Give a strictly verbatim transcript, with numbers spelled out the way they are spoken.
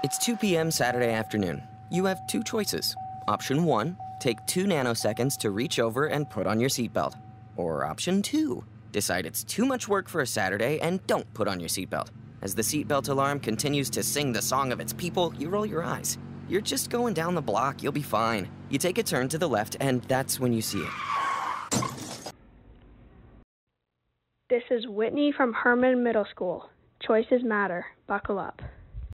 It's two p m Saturday afternoon. You have two choices. Option one, take two nanoseconds to reach over and put on your seatbelt. Or option two, decide it's too much work for a Saturday and don't put on your seatbelt. As the seatbelt alarm continues to sing the song of its people, you roll your eyes. You're just going down the block, you'll be fine. You take a turn to the left, and that's when you see it. This is Whitney from Herman Middle School. Choices matter. Buckle up.